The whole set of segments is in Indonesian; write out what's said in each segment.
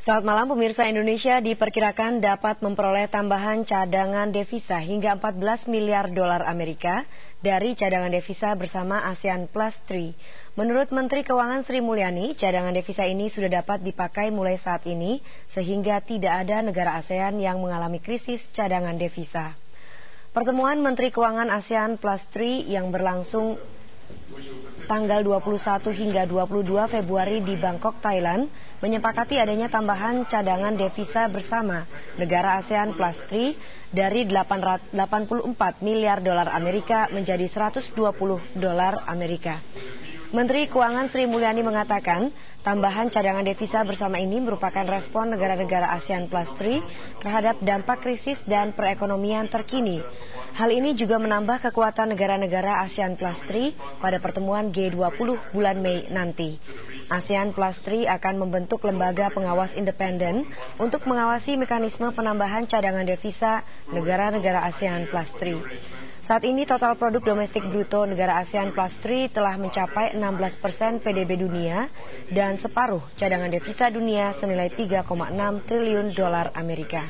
Selamat malam pemirsa. Indonesia diperkirakan dapat memperoleh tambahan cadangan devisa hingga 14 miliar dolar Amerika dari cadangan devisa bersama ASEAN Plus 3. Menurut Menteri Keuangan Sri Mulyani, cadangan devisa ini sudah dapat dipakai mulai saat ini sehingga tidak ada negara ASEAN yang mengalami krisis cadangan devisa. Pertemuan Menteri Keuangan ASEAN Plus 3 yang berlangsung tanggal 21 hingga 22 Februari di Bangkok, Thailand, menyepakati adanya tambahan cadangan devisa bersama negara ASEAN Plus 3 dari 84 miliar dolar Amerika menjadi 120 dolar Amerika. Menteri Keuangan Sri Mulyani mengatakan, tambahan cadangan devisa bersama ini merupakan respon negara-negara ASEAN Plus 3 terhadap dampak krisis dan perekonomian terkini. Hal ini juga menambah kekuatan negara-negara ASEAN Plus 3 pada pertemuan G20 bulan Mei nanti. ASEAN Plus 3 akan membentuk lembaga pengawas independen untuk mengawasi mekanisme penambahan cadangan devisa negara-negara ASEAN Plus 3. Saat ini total produk domestik bruto negara ASEAN Plus 3 telah mencapai 16% PDB dunia dan separuh cadangan devisa dunia senilai 3,6 triliun dolar Amerika.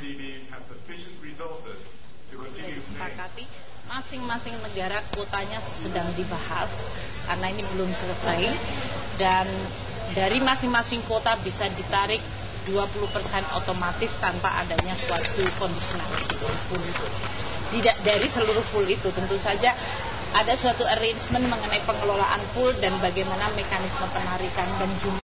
Disepakati masing-masing negara kuotanya sedang dibahas karena ini belum selesai, dan dari masing-masing kuota bisa ditarik 20% otomatis tanpa adanya suatu conditionality full itu. Tidak dari seluruh pool itu, tentu saja ada suatu arrangement mengenai pengelolaan pool dan bagaimana mekanisme penarikan dan jumlah